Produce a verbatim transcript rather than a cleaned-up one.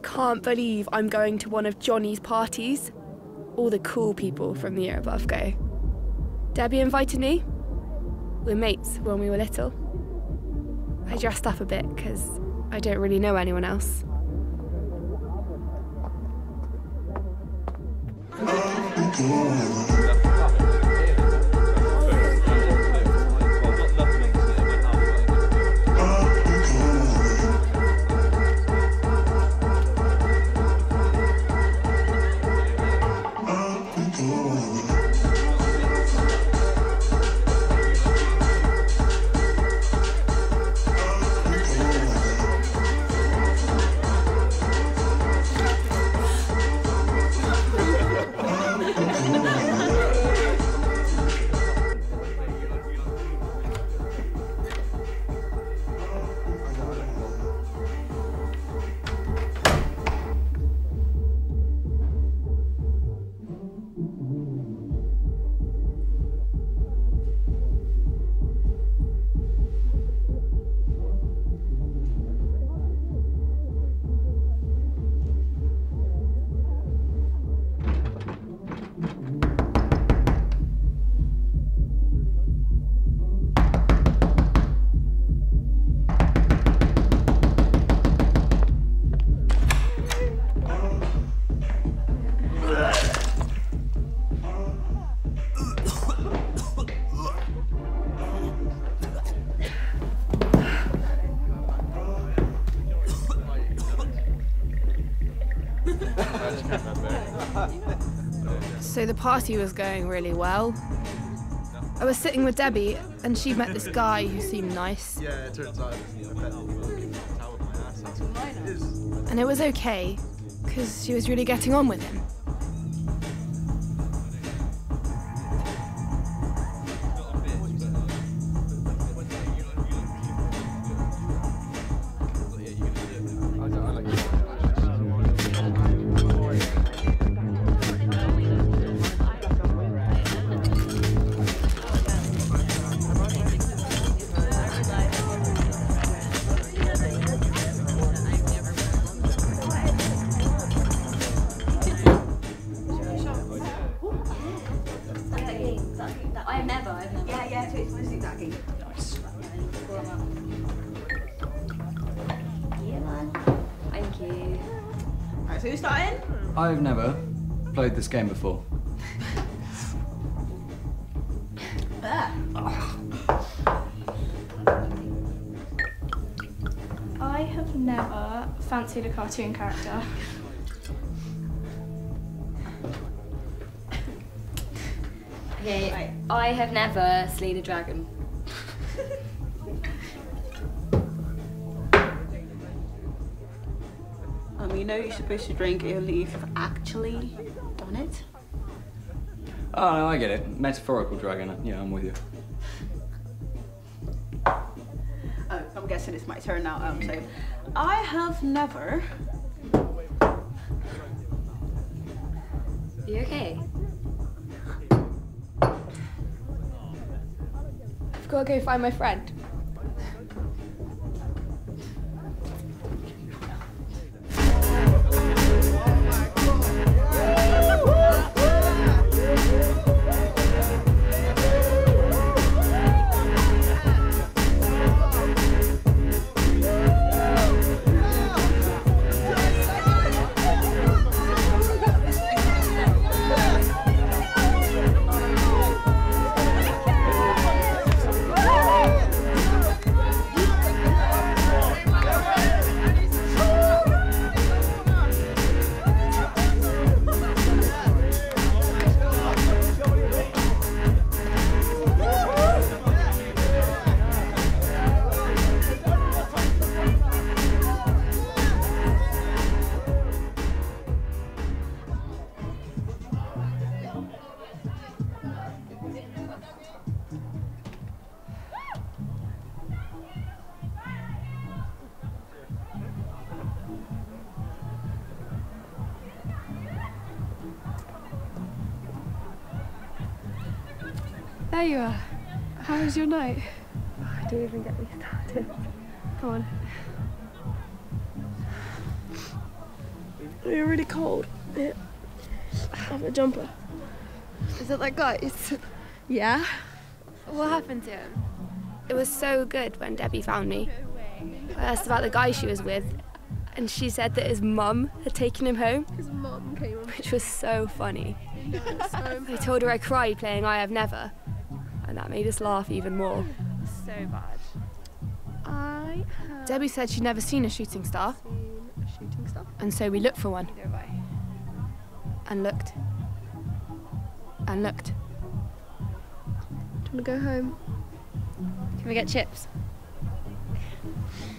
can't believe I'm going to one of Johnny's parties. All the cool people from the year above go. Debbie invited me. We're mates when we were little. I dressed up a bit because I don't really know anyone else. So the party was going really well. I was sitting with Debbie and she met this guy who seemed nice. Yeah, it turns out. And it was okay, because she was really getting on with him. I've never, I've never. Yeah, yeah, it's mostly that game. Nice. Yeah, man. Thank you. Alright, so who's starting? I've never played this game before. Ah. I have never fancied a cartoon character. Okay, right. I have never slayed a dragon. Um, you know you're supposed to drink only if you've actually done it. Oh, no, I get it. Metaphorical dragon. Yeah, I'm with you. Oh, I'm guessing it's my turn now. Um, so, I have never. Are you okay? I've got to go find my friend. There you are. How was your night? Oh, don't even get me started. Come on. You're really cold. Yeah. I have a jumper. Is that that guy's? Yeah. What happened to him? It was so good when Debbie found me. I asked about the guy she was with, and she said that his mum had taken him home, His mum came on. which was so funny. So I told her I cried playing I Have Never, and that made us laugh even more. so bad. I have Debbie said she'd never seen a shooting star, seen a shooting star. and so we looked for one, Neither have I. and looked, and looked. Do you want to go home? Can we get chips?